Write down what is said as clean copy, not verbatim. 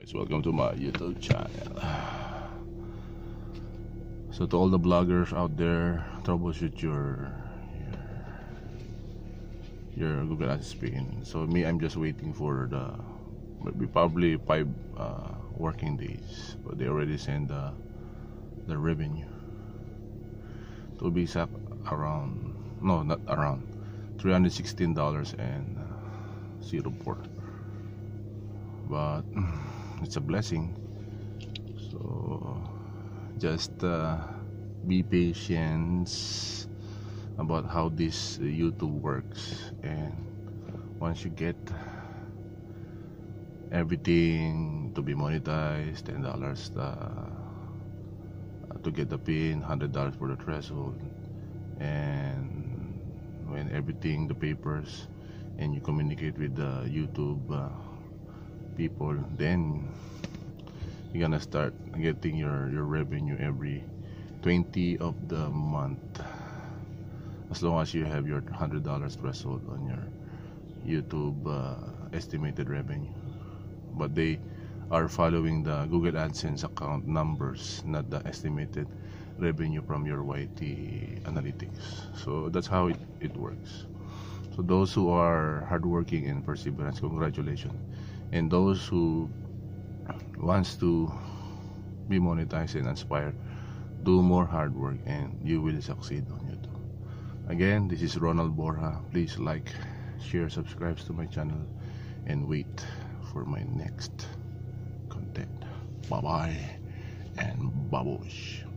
Guys, welcome to my YouTube channel. So to all the bloggers out there, troubleshoot your Google Ads pin. So me, I'm just waiting for the maybe probably 5 working days, but they already send the revenue. To be exact, around, no, not around, $316 and 04. But it's a blessing. So just be patient about how this YouTube works, and once you get everything to be monetized, $10 to get the pin, $100 for the threshold, and when everything, the papers, and you communicate with the YouTube people, then you're gonna start getting your revenue every 20 of the month, as long as you have your $100 threshold on your YouTube estimated revenue. But they are following the Google AdSense account numbers, not the estimated revenue from your YT analytics. So that's how it works. So those who are hardworking and perseverance, congratulations. And those who wants to be monetized and inspired, do more hard work and you will succeed on YouTube. Again, this is Ronald Borja. Please like, share, subscribe to my channel, and wait for my next content. Bye bye and babush.